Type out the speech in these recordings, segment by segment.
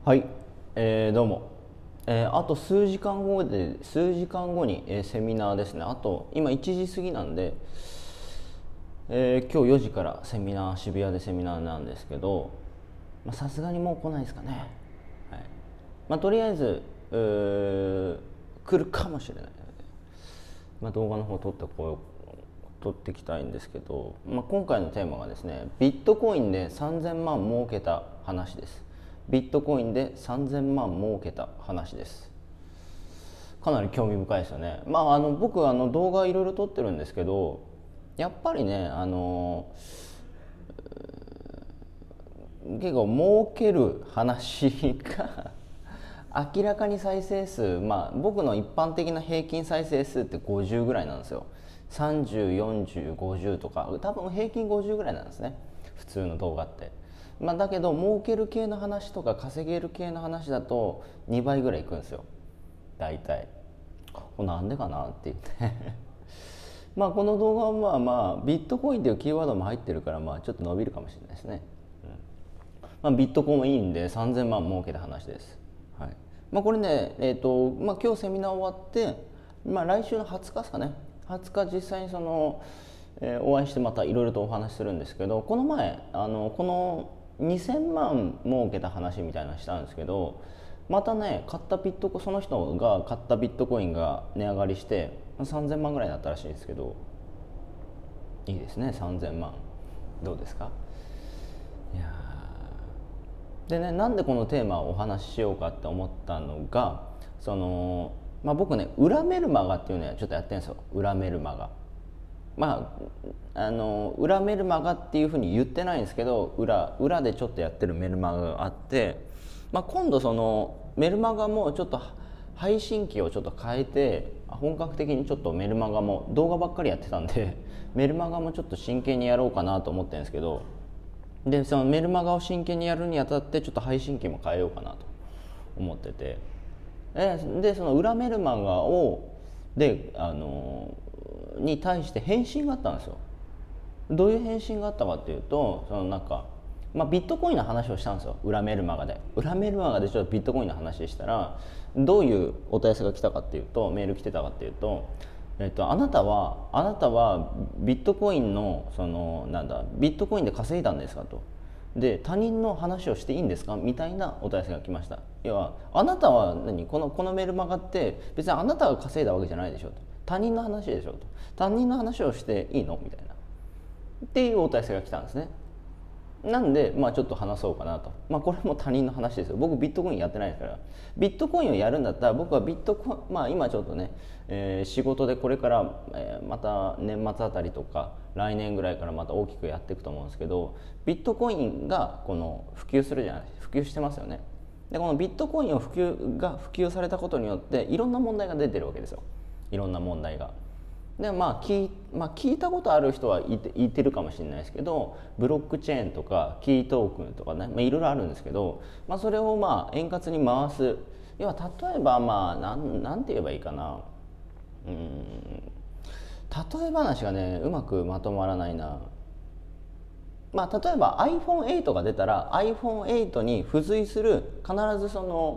はい、どうも、あと数時間後に、セミナーですね。あと今1時過ぎなんで、今日4時から渋谷でセミナーなんですけど、さすがにもう来ないですかね。はい。とりあえず来るかもしれないので、動画の方撮っていきたいんですけど、今回のテーマがですね、ビットコインで3000万儲けた話です。ビットコインで3000万儲けた話です。かなり興味深いですよね。僕動画いろいろ撮ってるんですけど、やっぱりね結構儲ける話が明らかに再生数、僕の一般的な平均再生数って50ぐらいなんですよ。304050とか、多分平均50ぐらいなんですね、普通の動画って。だけど儲ける系の話とか稼げる系の話だと2倍ぐらいいくんですよ、大体。なんでかなって言ってこの動画はビットコインっていうキーワードも入ってるから、ちょっと伸びるかもしれないですね。ビットコインで3000万儲けた話です。はい。これね、今日セミナー終わって、来週の20日ですかね。20日実際にお会いしてまたいろいろとお話しするんですけど、この前この2000万儲けた話みたいなのしたんですけど、またね、その人が買ったビットコインが値上がりして3000万ぐらいになったらしいですけど、いいですね、3000万。どうですか？いやでね、なんでこのテーマをお話ししようかって思ったのが、僕ね、裏メルマガっていうのはちょっとやってるんですよ。裏メルマガ、裏メルマガっていうふうに言ってないんですけど、裏でちょっとやってるメルマガがあって、今度そのメルマガもちょっと配信機をちょっと変えて、本格的にちょっとメルマガも動画ばっかりやってたんでメルマガもちょっと真剣にやろうかなと思ってるんですけど、でそのメルマガを真剣にやるにあたってちょっと配信機も変えようかなと思ってて、でその裏メルマガに対して返信があったんですよ。どういう返信があったかっていうと、ビットコインの話をしたんですよ、裏メルマガで。裏メルマガでちょっとビットコインの話したら、どういうお問い合わせが来たかっていうと、メール来てたかっていうと、あなたはビットコインのビットコインで稼いだんですかと。で、他人の話をしていいんですかみたいなお問い合わせが来ました。要は、あなたはこのメルマガって別にあなたが稼いだわけじゃないでしょと、他人の話でしょと、他人の話をしていいのみたいなっていうお問い合わせが来たんですね。なんでちょっと話そうかなと。これも他人の話ですよ。僕ビットコインやってないですから。ビットコインをやるんだったら、僕はビットコイン、今ちょっとね、仕事でこれから、また年末あたりとか来年ぐらいからまた大きくやっていくと思うんですけど、ビットコインが普及するじゃないですか。普及してますよね。でこのビットコイン普及されたことによっていろんな問題が出てるわけですよ。いろんな問題が。で聞いたことある人はいてるかもしれないですけど、ブロックチェーンとかキートークンとかね、いろいろあるんですけど、それを円滑に回す。要は例えばなんて言えばいいかな、例え話がねうまくまとまらないな。例えば iPhone8 が出たら iPhone8 に付随する必ず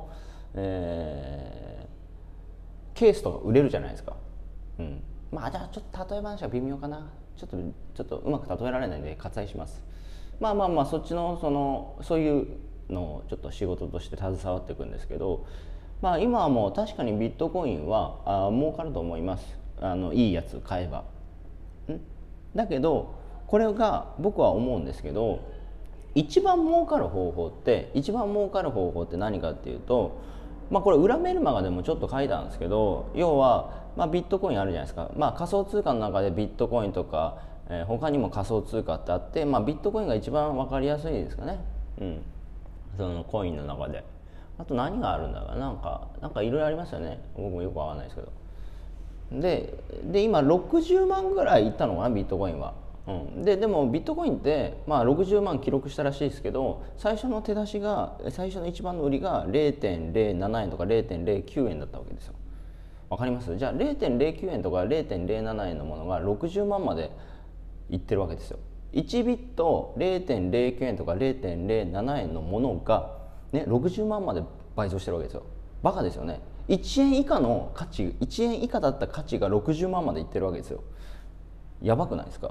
ケースとか売れるじゃないですか。じゃあちょっと例え話は微妙かな。ちょっとうまく例えられないので割愛します。そっちのそういうのをちょっと仕事として携わっていくんですけど、今はもう確かにビットコインは儲かると思います。いいやつ買えば。だけどこれが僕は思うんですけど、一番儲かる方法って何かっていうと、これ裏メルマガでもちょっと書いたんですけど、要は、ビットコインあるじゃないですか。仮想通貨の中でビットコインとか、他にも仮想通貨ってあって、ビットコインが一番分かりやすいですかね。そのコインの中で。あと何があるんだろう、なんかいろいろありますよね。僕もよく分かんないですけど。で今60万ぐらいいったのかな、ビットコインは。でもビットコインって60万記録したらしいですけど、最初の一番の売りが 0.07 円とか 0.09 円だったわけですよ。わかります？じゃあ 0.09 円とか 0.07 円のものが60万までいってるわけですよ。1ビット 0.09 円とか 0.07 円のものがね、60万まで倍増してるわけですよ。バカですよね。1円以下の価値、1円以下だった価値が60万までいってるわけですよ。やばくないですか？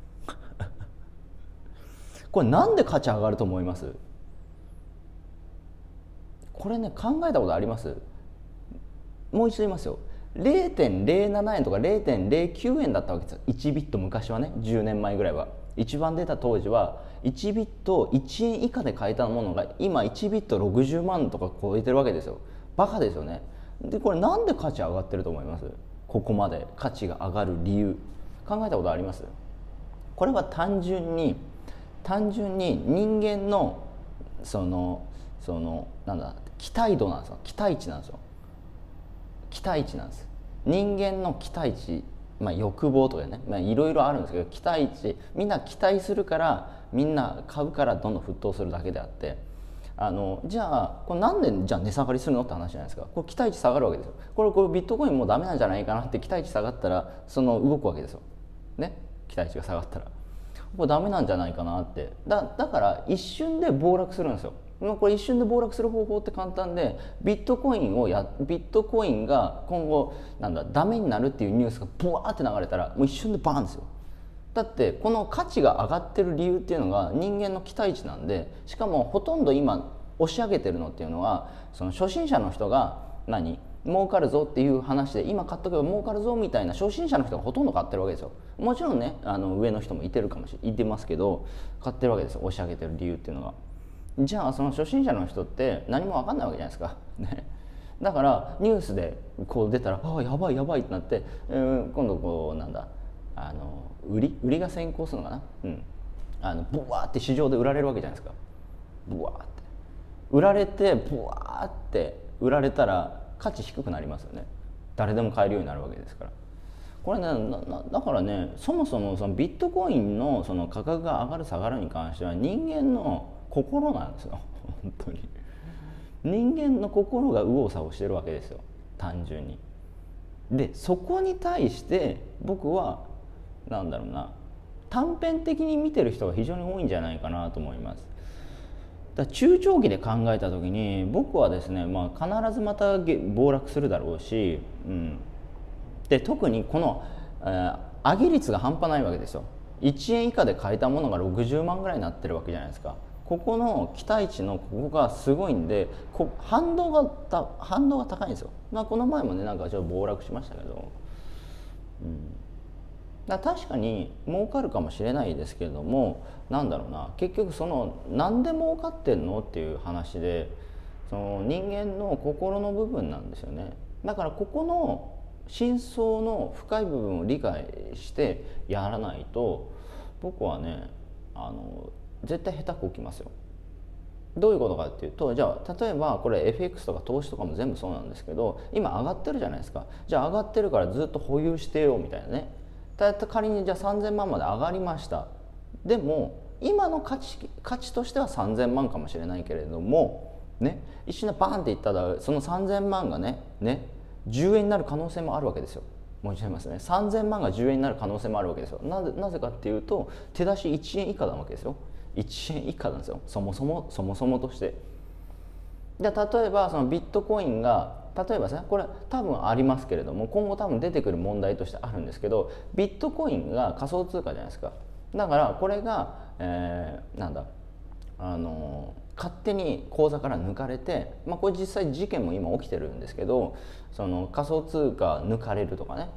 これなんで価値上がると思います？これね、考えたことあります？もう一度言いますよ。0.07 円とか 0.09 円だったわけですよ、1ビット。昔はね、10年前ぐらいは、一番出た当時は1ビット1円以下で買えたものが今1ビット60万とか超えてるわけですよ。バカですよね。でこれなんで価値上がってると思います？ここまで価値が上がる理由、考えたことあります？これは単純に人間のなんだ、期待度なんですよ。期待値なんですよ。期待値なんです。人間の期待値、欲望とかね、いろいろあるんですけど、期待値、みんな期待するから、みんな買うからどんどん沸騰するだけであって、じゃあこれなんでじゃあ値下がりするのって話じゃないですか。これ期待値下がるわけですよ。これビットコインもうダメなんじゃないかなって期待値下がったら動くわけですよね。期待値が下がったらこれダメなんじゃないかなって。だから一瞬で暴落するんですよ。これ一瞬で暴落する方法って簡単で、ビットコインが今後ダメになるっていうニュースがブワーって流れたらもう一瞬でバーンですよ。だってこの価値が上がってる理由っていうのが人間の期待値なんで、しかもほとんど今押し上げてるのっていうのはその初心者の人が儲かるぞっていう話で、今買っとけば儲かるぞみたいな初心者の人がほとんど買ってるわけですよ。もちろんね、上の人もいてますけど、買ってるわけですよ、押し上げてる理由っていうのが。じゃあその初心者の人って何も分かんないわけじゃないですか、ね、だからニュースでこう出たらやばいやばいってなって、今度売りが先行するのかな、ブワーって市場で売られるわけじゃないですか。ブワーって売られて、ブワーって売られたら価値低くなりますよね。誰でも買えるようになるわけですから。これね、だからね、そもそもそのビットコインのその価格が上がる下がるに関しては人間の心なんですよ。本当に人間の心が右往左往してるわけですよ、単純に。でそこに対して僕は短編的に見てる人が非常に多いんじゃないかなと思います。中長期で考えた時に僕はですね、必ずまた暴落するだろうし、で特にこの、上げ率が半端ないわけですよ。1円以下で買えたものが60万ぐらいになってるわけじゃないですか。ここの期待値のここがすごいんで、反動が高いんですよ。この前もねちょっと暴落しましたけど、確かに儲かるかもしれないですけれども、結局なんで儲かってんのっていう話で、その人間の心の部分なんですよね。だからここの真相の深い部分を理解してやらないと、僕はね絶対下手く起きますよ。どういうことかっていうと、じゃあ例えばこれ FX とか投資とかも全部そうなんですけど、今上がってるじゃないですか。じゃあ上がってるからずっと保有してよみたいなね。仮にじゃあ3000万まで上がりました。でも今の価値としては3000万かもしれないけれどもね、一瞬でバーンっていったらその3000万がね10円になる可能性もあるわけですよ。もう一度言いますね、3000万が10円になる可能性もあるわけですよ。なぜかっていうと、手出し1円以下なわけですよ。1円以下なんですよ、そもそもとして。じゃあ例えばそのビットコインが、例えばですね、これ多分ありますけれども、今後多分出てくる問題としてあるんですけど、ビットコインが仮想通貨じゃないですか。だからこれが、勝手に口座から抜かれて、これ実際事件も今起きてるんですけど、その仮想通貨抜かれるとかね、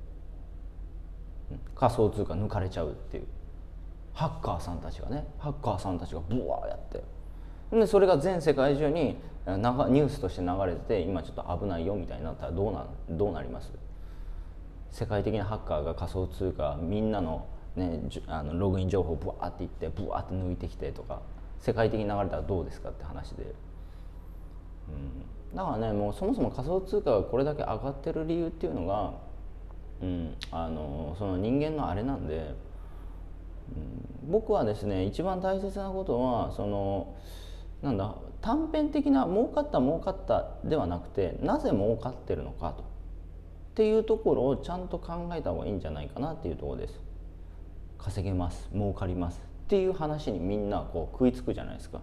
仮想通貨抜かれちゃうっていう、ハッカーさんたちがブワーやって、でそれが全世界中にニュースとして流れてて、今ちょっと危ないよみたいになったらどうなります？世界的なハッカーが仮想通貨みんなのログイン情報をブワーっていってブワーって抜いてきてとか、世界的に流れたらどうですかって話で、だからね、もうそもそも仮想通貨がこれだけ上がってる理由っていうのが、その人間のあれなんで、僕はですね、一番大切なことは短編的な儲かったではなくて、なぜ儲かってるのかっていうところをちゃんと考えた方がいいんじゃないかなっていうところです。稼げます、儲かりますっていう話にみんな食いつくじゃないですか。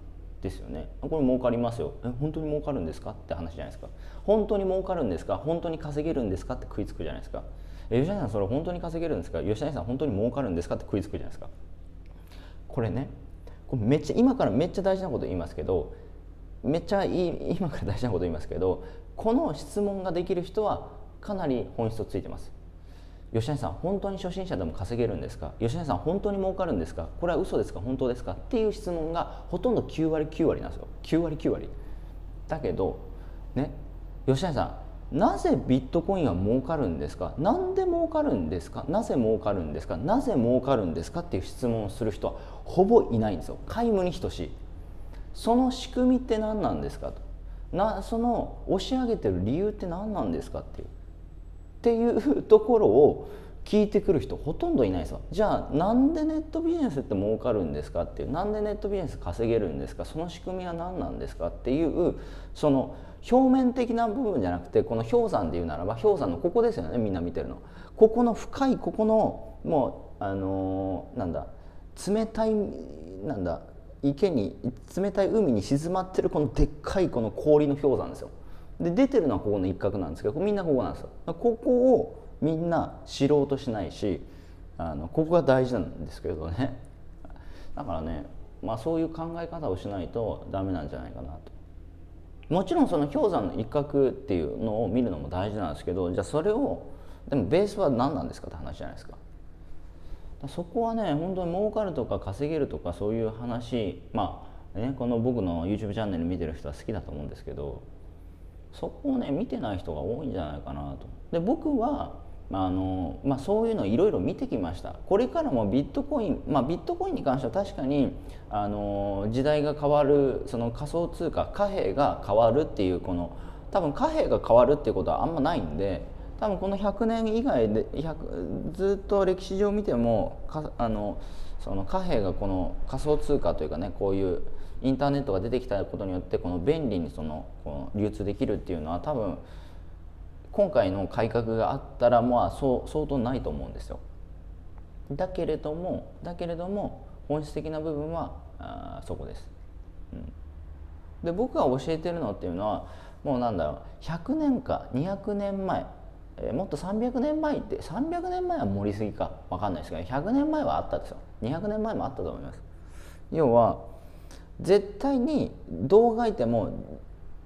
ですよね。これ儲かりますよ。本当に儲かるんですかって話じゃないですか。本当に儲かるんですか、本当に稼げるんですかって食いつくじゃないですか。吉谷さんそれ本当に稼げるんですか、吉谷さん本当に儲かるんですかって食いつくじゃないですか。これね、これめっちゃ今からめっちゃ大事なこと言いますけど、今から大事なこと言いますけど、この質問ができる人はかなり本質をついてます。吉谷さん本当に初心者でも稼げるんですか、吉谷さん本当に儲かるんですか、これは嘘ですか本当ですかっていう質問がほとんど9割9割なんですよ。9割9割だけどね、吉谷さんなぜビットコインは儲かるんですか、なんで儲かるんですか、なぜ儲かるんですか、なぜ儲かるんですかっていう質問をする人はほぼいないんですよ。皆無に等しい。その仕組みって何なんですかと、その押し上げてる理由って何なんですかっていうところを聞いてくる人ほとんどいないですよ。じゃあなんでネットビジネスって儲かるんですかっていう、なんでネットビジネス稼げるんですか、その仕組みは何なんですかっていう、その表面的な部分じゃなくて、この氷山でいうならば氷山のここですよね、みんな見てるの。ここの深い、ここのもうなんだ、冷たいなんだ池に、冷たい海に静まってるこのでっかいこの氷の氷山ですよ。で出てるのはここの一角なんですけど、みんなここなんですよ。ここをみんな知ろうとしないし、ここが大事なんですけどね。だからね、そういう考え方をしないとダメなんじゃないかなと。もちろんその氷山の一角っていうのを見るのも大事なんですけど、じゃあそれをでもベースは何なんですかって話じゃないですか。そこはね、本当に儲かるとか稼げるとかそういう話、この僕の YouTube チャンネル見てる人は好きだと思うんですけど、そこをね見てない人が多いんじゃないかなと。で僕はそういうのいろいろ見てきました。これからもビットコイン、ビットコインに関しては確かに時代が変わる、その仮想通貨貨幣が変わるっていう、この多分貨幣が変わるっていうことはあんまないんで、多分この100年以外でずっと歴史上見てもその貨幣がこの仮想通貨というかね、こういうインターネットが出てきたことによってこの便利にこの流通できるっていうのは多分今回の改革があったら相当ないと思うんですよ。だけれども本質的な部分はそこです。で僕が教えてるのっていうのはもう100年か200年前、もっと300年前って、300年前は盛りすぎか分かんないですけど、100年前はあったですよ。200年前もあったと思います。要は絶対にどう書いても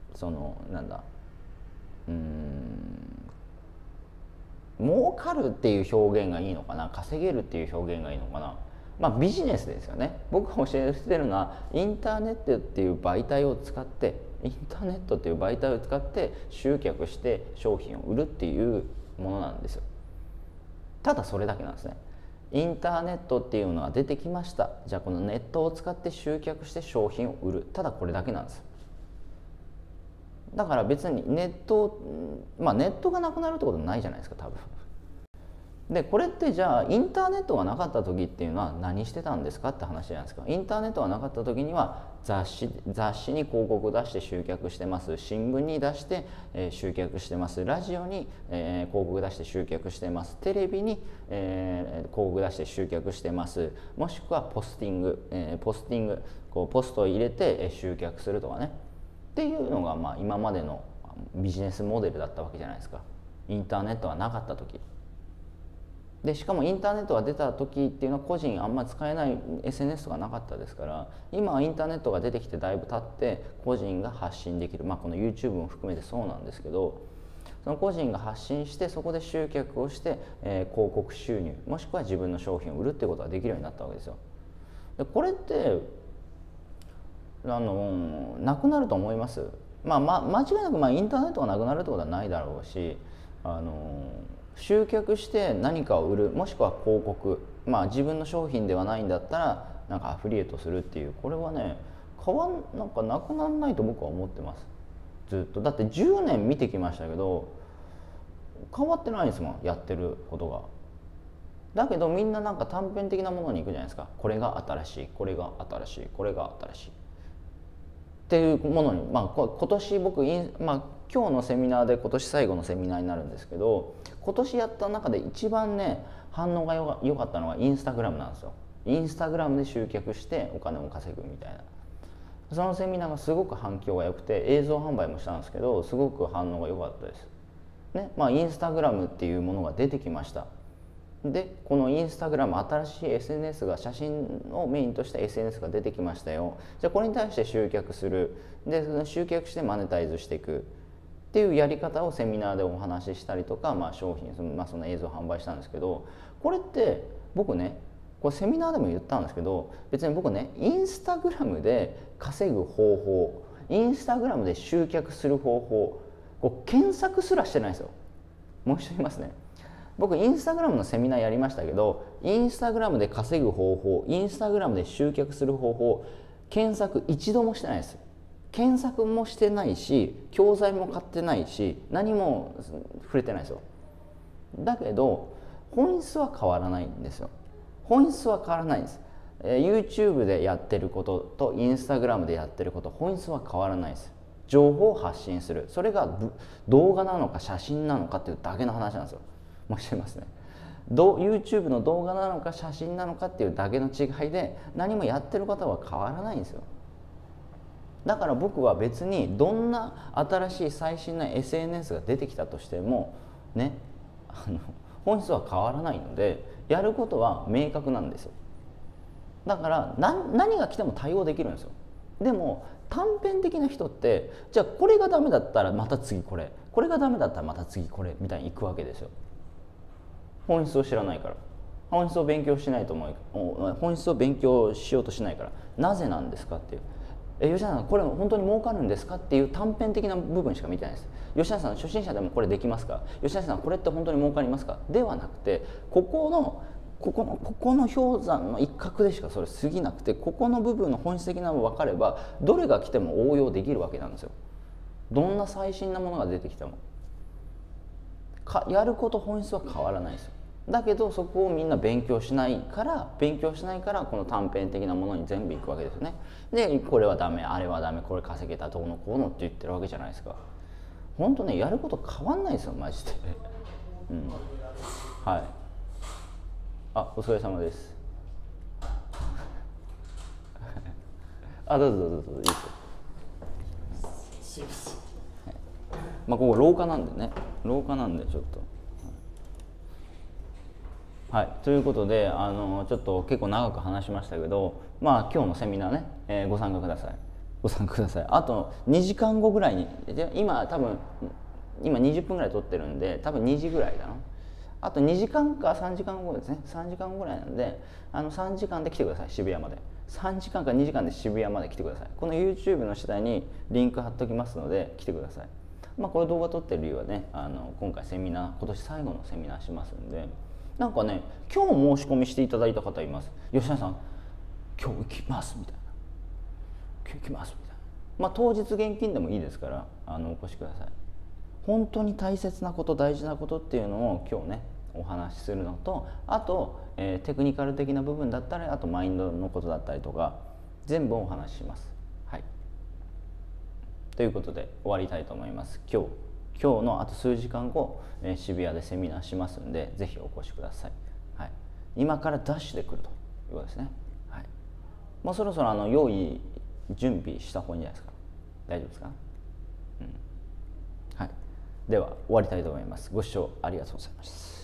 儲かるっていう表現がいいのかな、稼げるっていう表現がいいのかな、ビジネスですよね。僕が教えてるのはインターネットっていう媒体を使って集客して商品を売るっていうものなんですよ。ただそれだけなんですね。インターネットっていうのは出てきました。じゃあこのネットを使って集客して商品を売る、ただこれだけなんです。だから別にネットがなくなるってことはないじゃないですか多分。でこれってじゃあインターネットがなかった時っていうのは何してたんですかって話じゃないですか。インターネットがなかった時には雑誌に広告出して集客してます、新聞に出して、集客してます、ラジオに、広告出して集客してます、テレビに、広告出して集客してます、もしくはポスティングポストを入れて集客するとかねっていうのが今までのビジネスモデルだったわけじゃないですか。インターネットがなかった時で、しかもインターネットが出た時っていうのは個人あんまり使えない SNS とかなかったですから、今はインターネットが出てきてだいぶ経って個人が発信できる、この YouTube も含めてそうなんですけど、その個人が発信してそこで集客をして、広告収入もしくは自分の商品を売るっていうことができるようになったわけですよ。でこれってなくなると思います。間違いなくインターネットがなくなるってことはないだろうし、集客して何かを売る、もしくは広告、自分の商品ではないんだったらアフリエイトするっていう、これはねなくならないと僕は思ってます。ずっとだって10年見てきましたけど変わってないですもん、やってることが。だけどみんな短編的なものに行くじゃないですか。これが新しい、これが新しい、これが新しいっていうものに、今年僕今日のセミナーで今年最後のセミナーになるんですけど、今年やった中で一番ね反応が良かったのがインスタグラムなんですよ。インスタグラムで集客してお金を稼ぐみたいそのセミナーがすごく反響が良くて、映像販売もしたんですけどすごく反応が良かったですね。インスタグラムっていうものが出てきました。でこのインスタグラム、新しい SNS が、写真をメインとした SNS が出てきましたよ。じゃあこれに対して集客する、でその集客してマネタイズしていくっていうやり方をセミナーでお話ししたりとか、商品、その映像販売したんですけど、これって僕ね、これセミナーでも言ったんですけど、別に僕ね、インスタグラムで稼ぐ方法、インスタグラムで集客する方法、検索すらしてないんですよ。もう一度言いますね。僕インスタグラムのセミナーやりましたけど、インスタグラムで稼ぐ方法、インスタグラムで集客する方法、検索一度もしてないです。検索もしてないし、教材も買ってないし、何も触れてないですよ。だけど本質は変わらないんですよ。本質は変わらないんです。YouTube でやってることと Instagram でやってること、本質は変わらないです。情報を発信する、それが動画なのか写真なのかっていうだけの話なんですよ。申し上げますね。YouTube の動画なのか写真なのかっていうだけの違いで、何もやってることは変わらないんですよ。だから僕は別にどんな新しい最新な SNS が出てきたとしてもね、本質は変わらないので、やることは明確なんですよ。だから何が来ても対応できるんですよ。でも短編的な人って、じゃあこれがダメだったらまた次これ、これがダメだったらまた次これみたいにいくわけですよ。本質を知らないから。本質を勉強しないと思う。本質を勉強しようとしないから。なぜなんですかっていう。吉田さんこれ本当に儲かるんですかっていう短編的な部分しか見てないです。吉田さん初心者でもこれできますか、吉田さんこれって本当に儲かりますかではなくて、ここの氷山の一角でしかそれ過ぎなくて、ここの部分の本質的なのが分かればどれが来ても応用できるわけなんですよ。どんな最新なものが出てきてもやること本質は変わらないですよ。だけどそこをみんな勉強しないから、この短編的なものに全部いくわけですよね。でこれはダメ、あれはダメ、これ稼げたどうのこうのって言ってるわけじゃないですか。本当ね、やること変わんないですよマジで。はい。お疲れ様です。どうぞどうぞどうぞ、いいですよ。ここ廊下なんでね、ちょっと。はい、ということでちょっと結構長く話しましたけど、今日のセミナーね、ご参加ください。あと2時間後ぐらいに、今20分ぐらい撮ってるんで、多分2時ぐらいだな。あと2時間か3時間後ですね。3時間後ぐらいなんで、3時間で来てください。渋谷まで3時間か2時間で渋谷まで来てください。この YouTube の下にリンク貼っときますので来てください。これ動画撮ってる理由はね、今回今年最後のセミナーしますんで、なんかね、今日申し込みしていただいた方います。吉田さん今日行きますみたいな、今日行きますみたいな。当日現金でもいいですからお越しください。本当に大切なこと、大事なことっていうのを今日ねお話しするのと、あと、テクニカル的な部分だったり、あとマインドのことだったりとか全部お話しします。はい、ということで終わりたいと思います。今日のあと数時間後、渋谷でセミナーしますんで、ぜひお越しください。はい、今からダッシュで来るということですね。はい、もうそろそろ準備した方がいいんじゃないですか。大丈夫ですか。はい、では終わりたいと思います。ご視聴ありがとうございました。